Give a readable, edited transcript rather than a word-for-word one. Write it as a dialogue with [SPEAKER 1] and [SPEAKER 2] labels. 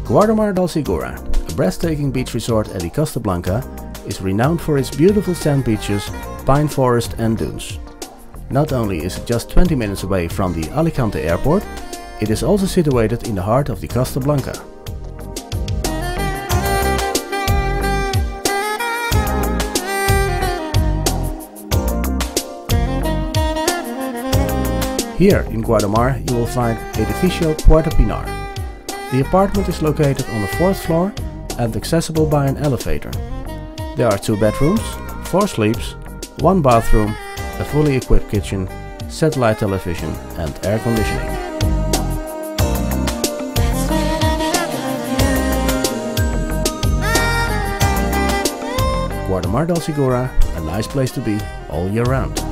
[SPEAKER 1] Guardamar del Segura, a breathtaking beach resort at the Costa Blanca, is renowned for its beautiful sand beaches, pine forest and dunes. Not only is it just 20 minutes away from the Alicante airport, it is also situated in the heart of the Costa Blanca. Here in Guardamar you will find Edificio Puerto Pinar. The apartment is located on the 4th floor and accessible by an elevator. There are 2 bedrooms, 4 sleeps, 1 bathroom, a fully equipped kitchen, satellite television and air conditioning. Guardamar del Segura, a nice place to be all year round.